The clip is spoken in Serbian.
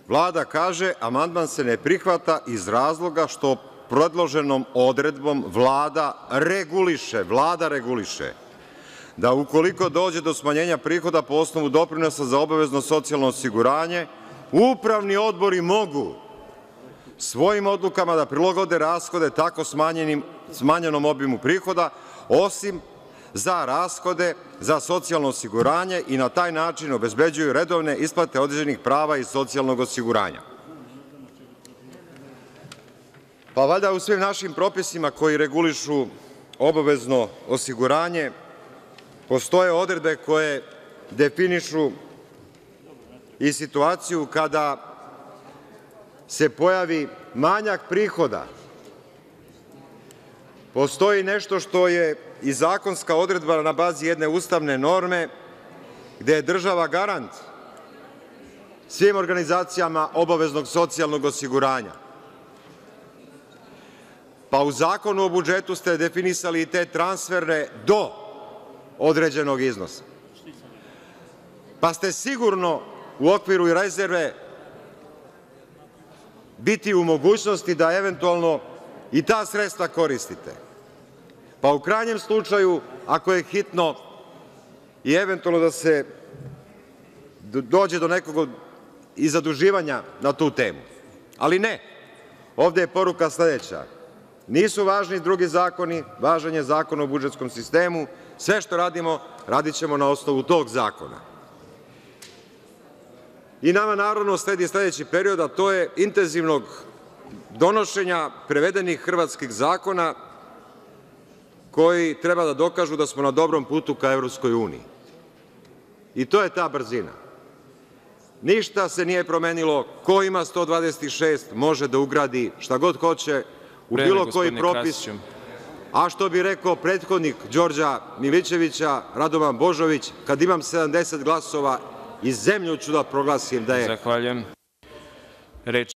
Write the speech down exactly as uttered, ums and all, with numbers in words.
Vlada kaže – amandman se ne prihvata iz razloga što predloženom odredbom Vlada reguliše, Vlada reguliše da ukoliko dođe do smanjenja prihoda po osnovu doprinosa za obavezno socijalno osiguranje, upravni odbori mogu svojim odlukama da prilagode rashode tako smanjenom obimu prihoda, osim za rashode za socijalno osiguranje i na taj način obezbeđuju redovne isplate određenih prava iz socijalnog osiguranja. Pa valjda u svim našim propisima koji regulišu obavezno osiguranje postoje odredbe koje definišu i situaciju kada se pojavi manjak prihoda. Postoji nešto što je i zakonska odredba na bazi jedne ustavne norme, gde je država garant svim organizacijama obaveznog socijalnog osiguranja. Pa u Zakonu o budžetu ste definisali i te transferne do određenog iznosa. Pa ste sigurno u okviru rezerve biti u mogućnosti da eventualno i ta sredstva koristite. Pa u krajnjem slučaju, ako je hitno i eventualno da se dođe do nekog i zaduživanja na tu temu. Ali ne, ovde je poruka sledeća. Nisu važni drugi zakoni, važan je Zakon o budžetskom sistemu. Sve što radimo, radićemo na osnovu tog zakona. I nama naravno sledi sledeći period, a to je intenzivnog donošenja prevedenih hrvatskih zakona koji treba da dokažu da smo na dobrom putu ka Evropskoj uniji. I to je ta brzina. Ništa se nije promenilo. Ko ima sto dvadeset šest može da ugradi šta god hoće u bilo koji propis, a što bi rekao prethodnik Đorđa Milićevića, Radovan Božović, kad imam sedamdeset glasova i zemlju ću da proglasim da je...